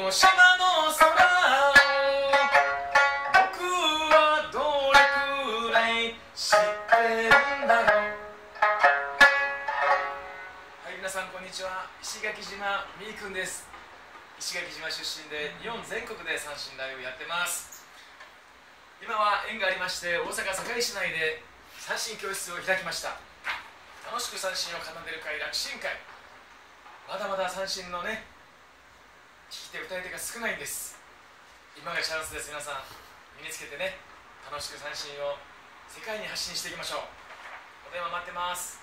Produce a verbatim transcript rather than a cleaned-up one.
の島の空を僕はどれくらい知ってるんだろう。はい、皆さんこんにちは。石垣島みーくんです。石垣島出身で日本全国で三線台をやってます。今は縁がありまして大阪堺市内で三線教室を開きました。楽しく三線を奏でる会、楽神会。まだまだ三線のね弾き手歌い手が少ないんです。今がチャンスです。皆さん身につけてね、楽しく三線を世界に発信していきましょう。お電話待ってます。